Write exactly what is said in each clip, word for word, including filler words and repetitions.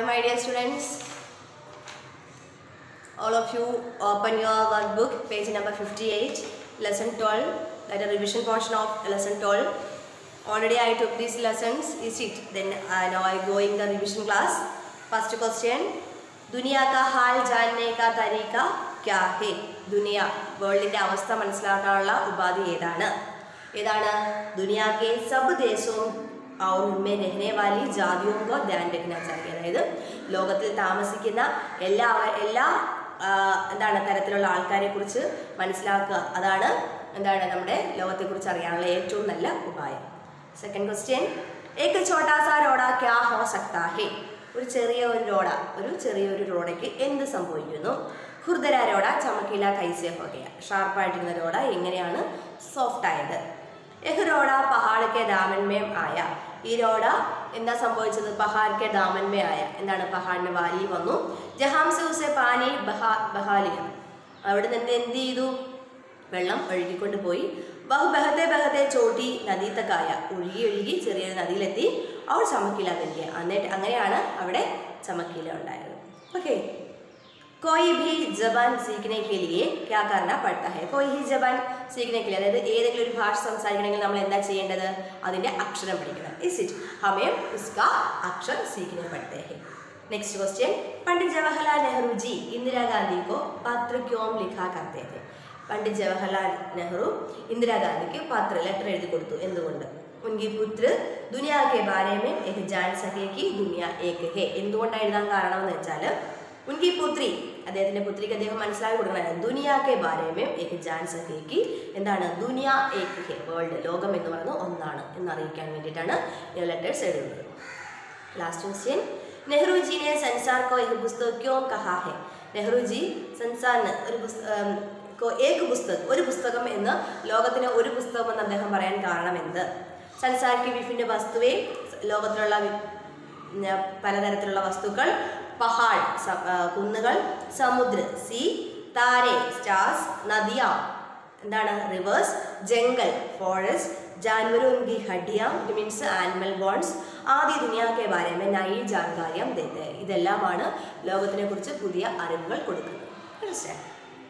my dear students. All of you open your workbook, page number fifty-eight, lesson twelve, that is revision portion of lesson twelve. Already I took these lessons, is it? Then uh, now I go in the revision class. First question, दुनिया का हाल जानने का तरीका क्या है? दुनिया world के अवस्था मनസ്സിലാക്കാനുള്ള ഉപാധി ഏതാണ്? ഏതാണ്? दुनिया के सब देशों और उनमें रहने वाली जातियों को ध्यान रखना चाहिए. അതായത് ലോകത്തിൽ താമസിക്കുന്ന എല്ലാ എല്ലാ എന്താണ് തരത്തിലുള്ള ആൾക്കാരെ കുറിച്ച് മനസ്സിലാക്കുക. അതാണ് എന്താണ് നമ്മുടെ ലോകത്തെക്കുറിച്ച് അറിയാനുള്ള ഏറ്റവും നല്ല ഉപായം. സെക്കൻഡ് ക്വസ്റ്റ്യൻ, एक छोटा सा रोड़ा क्या हो सकता है? ഒരു ചെറിയ ഒരു റോഡ ഒരു ചെറിയൊരു റോഡയ്ക്ക് എന്ത് സംഭവിക്കുന്നു? ഹുർദര റോഡ ചമക്കില കൈസേ ഹോ ഗയ. ഷാർപ്പായിട്ടിരുന്ന റോഡ എങ്ങനെയാണ് സോഫ്റ്റ് ആയത്? एक रोड़ा पहाड़ के दामन में आया. ഈ റോഡ എന്താ സംഭവിച്ചത്? പഹാഡ് കെ ദാമൻ മേ ആയ. എന്താണ്? പഹാഡിന് വാലിയിൽ വന്നു. ജഹാം സെ ഉസെ പാനി ബഹാ ബഹാലിയ. അവിടെ നിന്ന് എന്ത് ചെയ്തു? വെള്ളം ഒഴുകിക്കൊണ്ട് പോയി. ബഹു ബഹത്തെ ബഹത്തെ ചോട്ടി നദി തക്കായ. ഒഴുകി ഒഴുകി ചെറിയൊരു നദിയിലെത്തി. അവർ ചമക്കില വലിയ. എന്നിട്ട് അങ്ങനെയാണ് അവിടെ ചമക്കില ഉണ്ടായത്. ഓക്കെ, कोई भी जबान सीखने के लिए क्या करना पड़ता है? कोई ही जबान सीखने के लिए, അതായത് ഏതെങ്കിലും ഒരു ഭാഷ സംസാരിക്കണമെങ്കിൽ നമ്മൾ എന്താ ചെയ്യേണ്ടത്? അതിൻ്റെ അക്ഷരം പഠിക്കണം. इस इट हमें उसका अक्षर सीखने पड़ते हैं. नेक्स्ट क्वेश्चन, पंडित जवाहरलाल नेहरू जी इंदिरा गांधी को पत्र क्यों लिखा करते थे? पंडित जवाहरलाल नेहरू इंदिरा गांधी के पत्र लेटर എഴുതി കൊടുത്തു. എന്തുകൊണ്ട്? उनकी पुत्र दुनिया के बारे में एक जान सके कि दुनिया एक है. എന്തുകൊണ്ടാണ് എഴുതാൻ കാരണം എന്ന് വെച്ചാൽ उनकी पुत्री അദ്ദേഹത്തിൻ്റെ പുത്രിക്ക് അദ്ദേഹം മനസ്സിലാക്കി കൊടുക്കണം ദുനിയാ കെ ബാരേമേ ഏക് ജാൻ സക്കേക്ക്. എന്താണ്? ദുനിയ ഏക് ഹെ, വേൾഡ് ലോകം എന്ന് പറയുന്നത് ഒന്നാണ് എന്നറിയിക്കാൻ വേണ്ടിയിട്ടാണ് ഈ ലെറ്റേഴ്സ് എഴുതുന്നത്. ലാസ്റ്റ് ക്വസ്റ്റ്യൻ, നെഹ്റു ജിനെ സംസാർ കോ ഏക് പുസ്തക് ക്യോ കഹാ ഹെ? നെഹ്റു ജി സംസാറിന് ഒരു പുസ്തകം ഏക് പുസ്തകം ഒരു പുസ്തകം എന്ന് ലോകത്തിന് ഒരു പുസ്തകം എന്ന് അദ്ദേഹം പറയാൻ കാരണം എന്ത്? സംസാർക്ക് വിഭിന്ന വസ്തുവേ, ലോകത്തിലുള്ള പലതരത്തിലുള്ള വസ്തുക്കൾ, പഹാഡ് കുന്നുകൾ, സമുദ്ര സീ, താരെ സ്റ്റാർസ്, നദിയ എന്താണ് റിവേഴ്സ്, ജംഗൽ ഫോറസ്റ്റ്, जानवरों की हड्डियाँ मीन्स ആനിമൽ ബോൺസ്, ആദ്യ ദുനിയാ കെ ബാരെ മേ നയി ജാൻകാരിയം ദേത്തെ. ഇതെല്ലാമാണ് ലോകത്തിനെ കുറിച്ച് പുതിയ അറിവുകൾ കൊടുക്കുന്നത്. മനസ്സിലായി?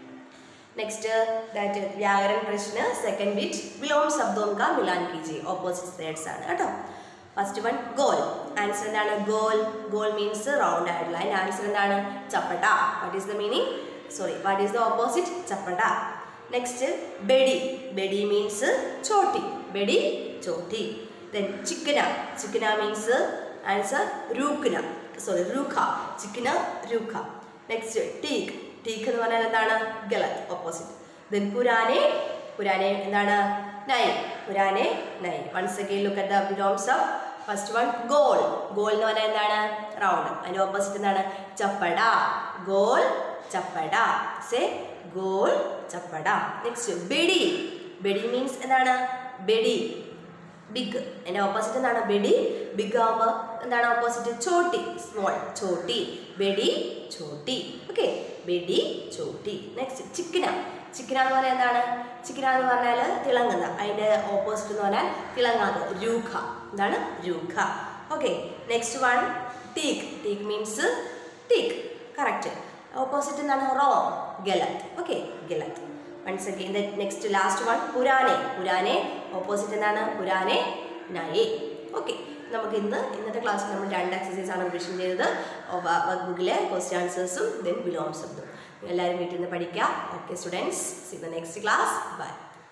नेक्स्ट दैट व्याकरण प्रश्न सेकंड बिट विलोम शब्दों का मिलान कीजिए. ऑपोजिट सेट्स ആണ് കേട്ടോ. ഫസ്റ്റ് വൺ ഗോൾ. ആൻസർ എന്താണ്? ഗോൾ ഗോൾ മീൻസ് റൗണ്ട് ആയിട്ടുള്ള. അതിൻ്റെ ആൻസർ എന്താണ്? ചപ്പട്ട. What is the meaning? Sorry, what is the opposite? ചപ്പട്ട. നെക്സ്റ്റ് ബെഡി. ബെഡി മീൻസ് ചോട്ടി. ബെഡി ചോട്ടി. ദെൻ ചിക്കന. ചിക്കന മീൻസ് ആൻസർ രൂക്കന. സോറി രൂഖ. ചിക്കന രൂഖ. നെക്സ്റ്റ് ടീക്ക്. ടീക്ക് എന്ന് പറഞ്ഞാൽ എന്താണ്? ഗലത്ത്, ഓപ്പോസിറ്റ്. ദെൻ പുരാനെ. പുരാനെ എന്താണ്? നൈ. പുരാനെ നൈ. Once again look at the belongs of first one ഗോൾ. ഗോൾ എന്ന് പറഞ്ഞാൽ എന്താണ്? റൗണ്ട്. അതിൻ്റെ ഓപ്പോസിറ്റ് എന്താണ്? ചപ്പട. ഗോൾ ചപ്പട. സേ ഗോൾ ചപ്പട. നെക്സ്റ്റ് ബെഡി. ബെഡി മീൻസ് എന്താണ്? ബെഡി ബിഗ്. അതിൻ്റെ ഓപ്പോസിറ്റ് എന്താണ്? ബെഡി ബിഗ് ആകുമ്പോൾ എന്താണ് ഓപ്പോസിറ്റ്? ചോട്ടി, സ്മോൾ. ചോട്ടി. ബെഡി ചോട്ടി. ഓക്കെ, ബെഡി ചോട്ടി. നെക്സ്റ്റ് ചിക്കന. ചിക്കന എന്ന് പറഞ്ഞാൽ എന്താണ്? ചിക്കന എന്ന് പറഞ്ഞാൽ തിളങ്ങുന്ന. അതിൻ്റെ ഓപ്പോസിറ്റ് എന്ന് പറഞ്ഞാൽ തിളങ്ങാതെ, രൂഖ. എന്താണ്? രൂഖ. ഓക്കെ, നെക്സ്റ്റ് വൺ ടീക്ക്. ടീക്ക് മീൻസ് ടീക്ക്. കറക്റ്റ്. ഓപ്പോസിറ്റ് എന്താണ്? റോങ്. ഗലത്ത്. ഓക്കെ, ഗലത്ത്. Once again the next last one പുരാനെ. പുരാനെ ഓപ്പോസിറ്റ് എന്താണ്? പുരാനെ നയേ. ഓക്കെ, നമുക്ക് ഇന്ന് ഇന്നത്തെ ക്ലാസ്സിൽ നമ്മൾ രണ്ട് എക്സസൈസ് ആണ് റിവിഷൻ ചെയ്തത്. വർക്ക് ബുക്കിലെ ക്വസ്റ്റ്യൻ ആൻസേഴ്സും ദെൻ ബിലോംസും. എല്ലാവരും വീട്ടിൽ നിന്ന് പഠിക്കുക. Okay students, see the next class. By.